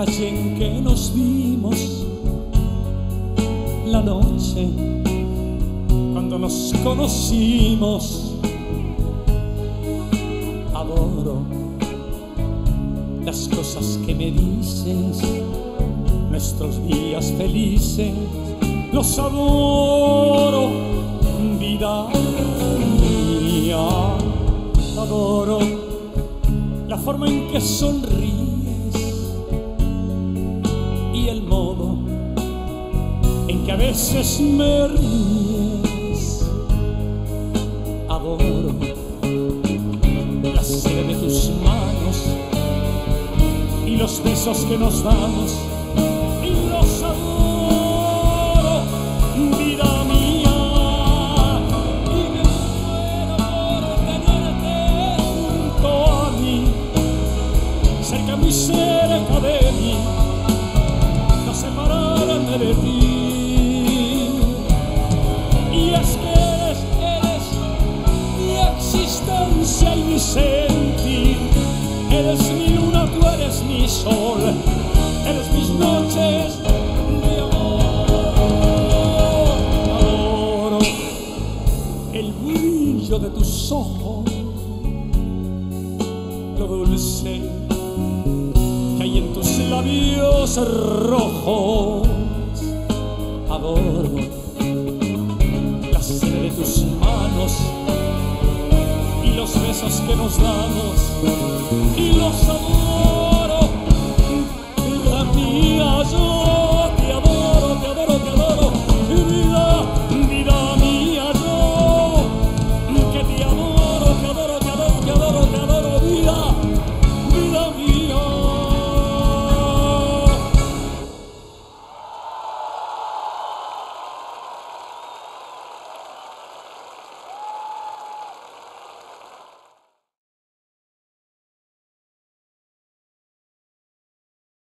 calle en que nos vimos, la noche cuando nos conocimos. Adoro las cosas que me dices, nuestros días felices, los adoro, vida mía. Adoro la forma en que sonríes y el modo en que a veces me ríes. Adoro la sed de tus manos y los besos que nos damos, y los adoro, vida mía. Y me muero por tenerte junto a mí, cerca muy cerca de mí, no separarme de ti. Y es que eres mi existencia y mi sentir. Eres mi luna, tú eres mi sol, eres mis noches de amor. Adoro el brillo de tus ojos, lo dulce que hay en tus labios rojos. Adoro la sed de tus manos y los besos que nos damos, y los amores.